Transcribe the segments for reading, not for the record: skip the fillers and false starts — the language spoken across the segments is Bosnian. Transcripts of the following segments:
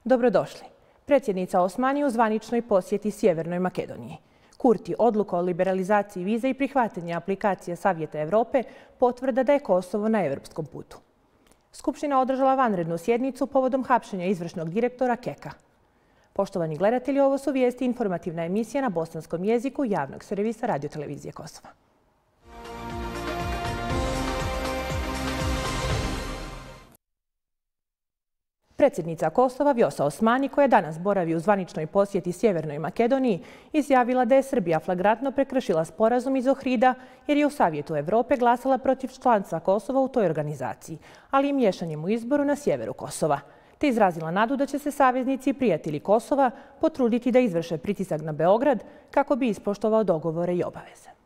Dobrodošli. Predsjednica Osmani u zvaničnoj posjeti Sjevernoj Makedoniji. Kurti odluka o liberalizaciji viza i prihvatanje aplikacije Savjeta Europe potvrda da je Kosovo na europskom putu. Skupština održala vanrednu sjednicu povodom hapšenja izvršnog direktora Keka. Poštovani gledatelji, ovo su vijesti, informativna emisija na bosanskom jeziku javnog servisa Radio-televizije Kosova. Predsjednica Kosova Vjosa Osmani, koja danas boravi u zvaničnoj posjeti Sjevernoj Makedoniji, izjavila da je Srbija flagrantno prekršila sporazum iz Ohrida jer je u Savjetu Europe glasala protiv članstva Kosova u toj organizaciji, ali i miješanjem u izboru na sjeveru Kosova. Te izrazila nadu da će se saveznici i prijatelji Kosova potruditi da izvrše pritisak na Beograd kako bi ispoštovao dogovore i obaveze.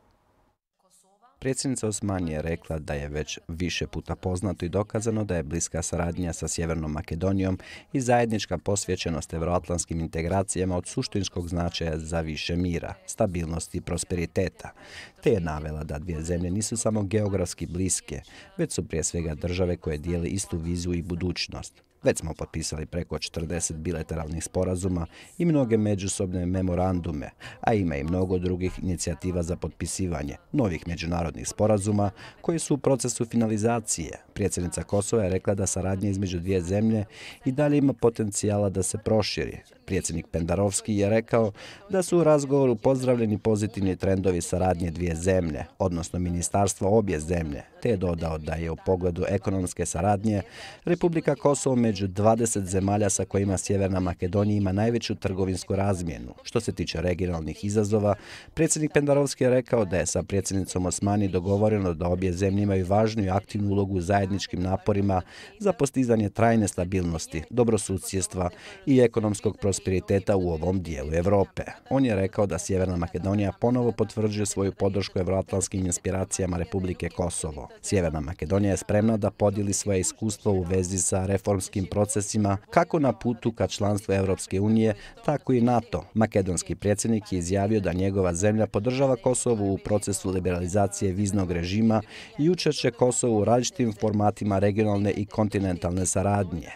Predsjednica Osmani je rekla da je već više puta poznato i dokazano da je bliska saradnja sa Sjevernom Makedonijom i zajednička posvećenost euroatlantskim integracijama od suštinskog značaja za više mira, stabilnosti i prosperiteta. Te je navela da dvije zemlje nisu samo geografski bliske, već su prije svega države koje dijele istu viziju i budućnost. Već smo potpisali preko 40 bilateralnih sporazuma i mnoge međusobne memorandume, a ima i mnogo drugih inicijativa za potpisivanje novih međunarodnih sporazuma koji su u procesu finalizacije. Predsjednica Kosova je rekla da saradnja između dvije zemlje i dalje ima potencijala da se proširi. Predsjednik Pendarovski je rekao da su u razgovoru pozdravljeni pozitivni trendovi saradnje dvije zemlje, odnosno ministarstva obje zemlje, te je dodao da je u pogledu ekonomske saradnje Republika Kosovo među 20 zemalja sa kojima Sjeverna Makedonija ima najveću trgovinsku razmjenu. Što se tiče regionalnih izazova, predsjednik Pendarovski je rekao da je sa predsjednicom Osmani dogovoreno da obje zemlje imaju važnu i aktivnu ulogu u zajedničkim naporima za postizanje trajne stabilnosti, dobrosusjedstva i ekonomskog prosperiteta u ovom dijelu Europe. On je rekao da Sjeverna Makedonija ponovo potvrđuje svoju podršku euroatlantskim inspiracijama Republike Kosovo. Sjeverna Makedonija je spremna da podijeli svoje iskustvo u vezi sa reformskim procesima kako na putu ka članstvu Europske unije, tako i NATO. Makedonski predsjednik je izjavio da njegova zemlja podržava Kosovo u procesu liberalizacije viznog režima i učešće Kosova u različitim formatima regionalne i kontinentalne saradnje.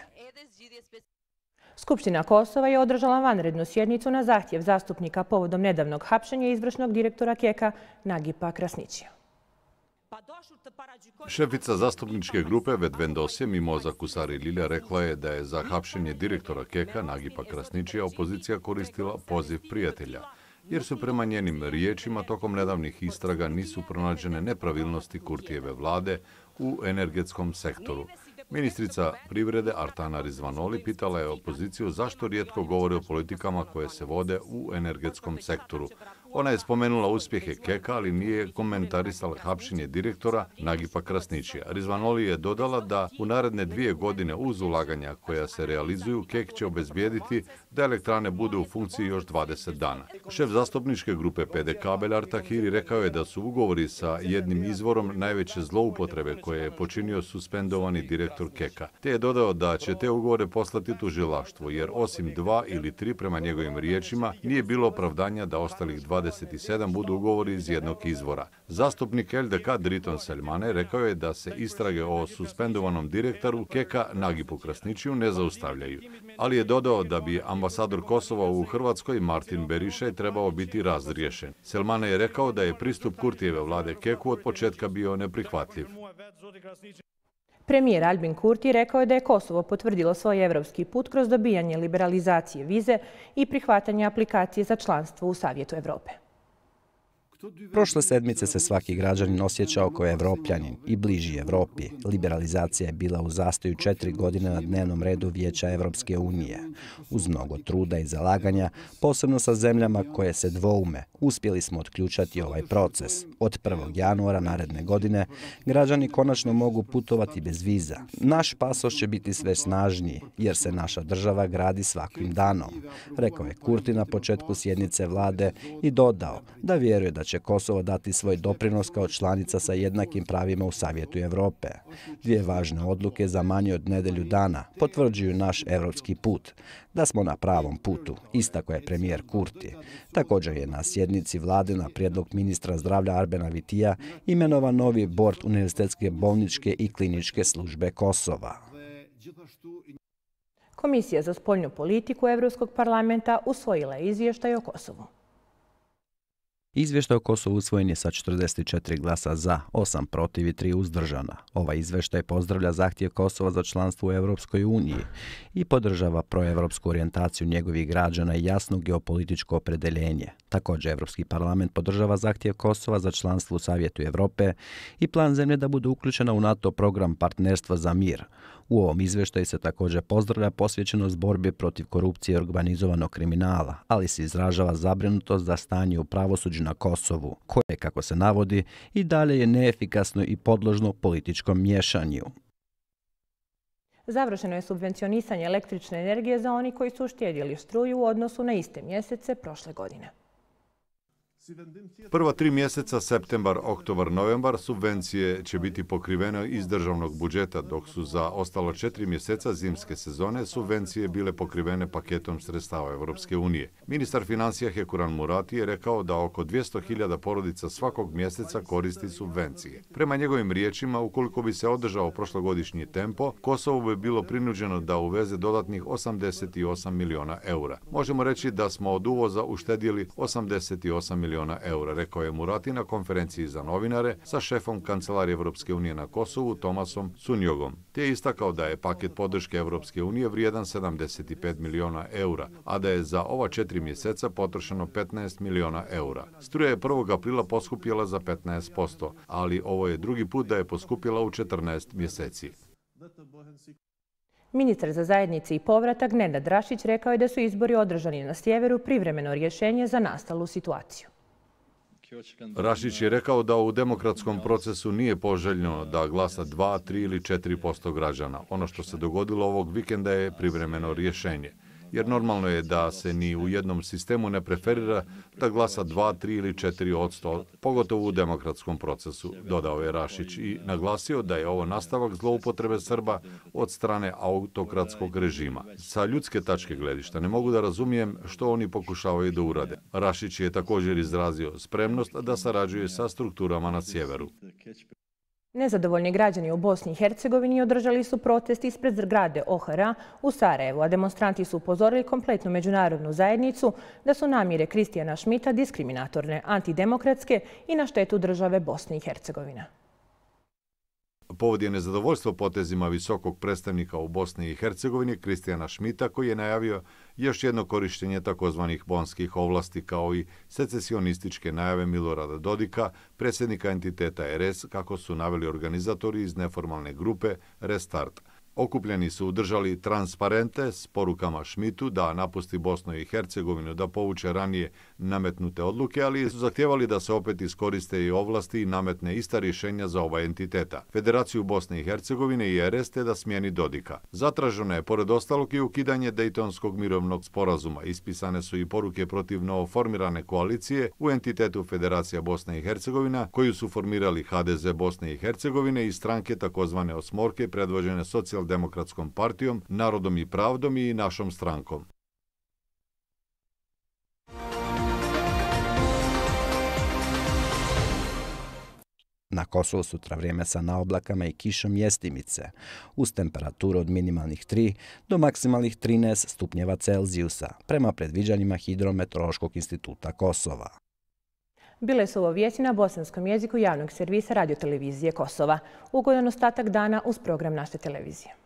Skupština Kosova je održala vanrednu sjednicu na zahtjev zastupnika povodom nedavnog hapšenja izvršnog direktora Keka Nagipa Krasnićija. Šefica zastupničke grupe Vedvendosje Mimoza Kusari-Lilja rekla je da je za hapšenje direktora Keka Nagipa Krasnićija opozicija koristila poziv prijatelja, jer su prema njenim riječima tokom nedavnih istraga nisu pronađene nepravilnosti Kurtijeve vlade u energetskom sektoru. Ministrica privrede Artana Rizvanoli pitala je opoziciju zašto rijetko govore o politikama koje se vode u energetskom sektoru. Ona je spomenula uspjehe Keka, ali nije komentarisala hapšenje direktora Nagipa Krasnićija. Rizvanoli je dodala da u naredne 2 godine uz ulaganja koja se realizuju, Kek će obezbijediti da elektrane budu u funkciji još 20 dana. Šef zastupničke grupe PDK Belar Tahiri rekao je da su ugovori sa jednim izvorom najveće zloupotrebe koje je počinio suspendovani direktor Keka. Te je dodao da će te ugovore poslati tužilaštvu, jer osim 2 ili 3 prema njegovim riječima nije bilo opravdanja da ostalih 27 budu ugovori iz jednog izvora. Zastupnik LDK Driton Selmane rekao je da se istrage o suspendovanom direktoru Keka Nagipu Krasnićiju ne zaustavljaju, ali je dodao da bi ambasador Kosova u Hrvatskoj Martin Berišaj trebao biti razriješen. Selmane je rekao da je pristup Kurtijeve vlade Keku od početka bio neprihvatljiv. Premijer Albin Kurti rekao je da je Kosovo potvrdilo svoj evropski put kroz dobijanje liberalizacije vize i prihvatanje aplikacije za članstvo u Savjetu Europe. Prošle sedmice se svaki građanin osjećao kao Evropljanin i bliži Evropi. Liberalizacija je bila u zastoju 4 godine na dnevnom redu Vijeća Evropske unije. Uz mnogo truda i zalaganja, posebno sa zemljama koje se dvoume, uspjeli smo otključati ovaj proces. Od 1. januara naredne godine građani konačno mogu putovati bez viza. Naš pasoš će biti sve snažniji, jer se naša država gradi svakim danom, rekao je Kurti na početku sjednice vlade i dodao da vjeruje da će Kosovo dati svoj doprinos kao članica sa jednakim pravima u Savjetu Europe. 2 važne odluke za manje od nedelju dana potvrđuju naš evropski put, da smo na pravom putu, istako je premijer Kurti. Također je na sjednici vlade na prijedlog ministra zdravlja Arbena Vitija imenovan novi bord Univerzitetske bolničke i kliničke službe Kosova. Komisija za spoljnu politiku Europskog parlamenta usvojila je izvještaj o Kosovu. Izvještaj o Kosovu usvojen je sa 44 glasa za, 8 protiv i 3 uzdržana. Ovaj izvještaj pozdravlja zahtjev Kosova za članstvo u Europskoj uniji i podržava proevropsku orijentaciju njegovih građana i jasno geopolitičko opredeljenje. Također, Europski parlament podržava zahtjev Kosova za članstvo u Savjetu Europe i plan zemlje da bude uključena u NATO program partnerstva za mir. U ovom izvještaju se također pozdravlja posvećenost borbi protiv korupcije i organizovanog kriminala, ali se izražava zabrinutost za stanje u pravosuđu na Kosovu, koje, kako se navodi, i dalje je neefikasno i podložno političkom miješanju. Završeno je subvencionisanje električne energije za oni koji su uštedjeli struju u odnosu na iste mjesece prošle godine. Prva 3 mjeseca, septembar, oktobar, novembar, subvencije će biti pokrivene iz državnog budžeta, dok su za ostalo 4 mjeseca zimske sezone subvencije bile pokrivene paketom sredstava Europske unije. Ministar financija Hekuran Murati je rekao da oko 200.000 porodica svakog mjeseca koristi subvencije. Prema njegovim riječima, ukoliko bi se održao prošlogodišnji tempo, Kosovo bi bilo prinuđeno da uveze dodatnih 88 miliona eura. Možemo reći da smo od uvoza uštedjeli 88 miliona eura, rekao je Murati na konferenciji za novinare sa šefom Kancelarije Europske unije na Kosovu, Tomasom Sunjogom. Te je istakao da je paket podrške Europske unije vrijedan 75 miliona eura, a da je za ova 4 mjeseca potrošeno 15 miliona eura. Struja je 1. aprila poskupjela za 15%, ali ovo je drugi put da je poskupjela u 14 mjeseci. Ministar za zajednice i povratak Nenad Rašić rekao je da su izbori održani na sjeveru privremeno rješenje za nastalu situaciju. Rašić je rekao da u demokratskom procesu nije poželjno da glasa 2, 3 ili 4% građana. Ono što se dogodilo ovog vikenda je privremeno rješenje. Jer normalno je da se ni u jednom sistemu ne preferira da glasa 2, 3 ili 4%, pogotovo u demokratskom procesu, dodao je Rašić i naglasio da je ovo nastavak zloupotrebe Srba od strane autokratskog režima. Sa ljudske tačke gledišta ne mogu da razumijem što oni pokušavaju da urade. Rašić je također izrazio spremnost da sarađuje sa strukturama na sjeveru. Nezadovoljni građani u Bosni i Hercegovini održali su protest ispred zgrade OHR-a u Sarajevu, a demonstranti su upozorili kompletnu međunarodnu zajednicu da su namjere Kristijana Šmita diskriminatorne, antidemokratske i na štetu države Bosne i Hercegovine. Povod je nezadovoljstvo potezima visokog predstavnika u Bosni i Hercegovini Kristijana Šmita, koji je najavio još jedno korištenje takozvanih bonskih ovlasti kao i secesionističke najave Milorada Dodika, predsjednika entiteta RS, kako su naveli organizatori iz neformalne grupe Restart. Okupljeni su držali transparente s porukama Šmitu da napusti Bosnu i Hercegovinu, da povuče ranije nametnute odluke, ali su zahtjevali da se opet iskoriste i ovlasti i nametne ista rješenja za oba entiteta, Federaciju Bosne i Hercegovine i RS, te da smijeni Dodika. Zatraženo je, pored ostalog, i ukidanje Dejtonskog mirovnog sporazuma. Ispisane su i poruke protiv novoformirane koalicije u entitetu Federacija Bosne i Hercegovina, koju su formirali HDZ Bosne i Hercegovine i stranke takozvane osmorke predvođene Socijaldemokratskom partijom, Narodom i pravdom i Našom strankom. Na Kosovu sutra vrijeme sa naoblakama i kišom jestimice, uz temperaturu od minimalnih 3 do maksimalnih 13 stupnjeva Celzijusa, prema predviđanjima Hidrometeorološkog instituta Kosova. Bile su ovo vijesti na bosanskom jeziku javnog servisa radiotelevizije Kosova. Ugodan ostatak dana uz program naše televizije.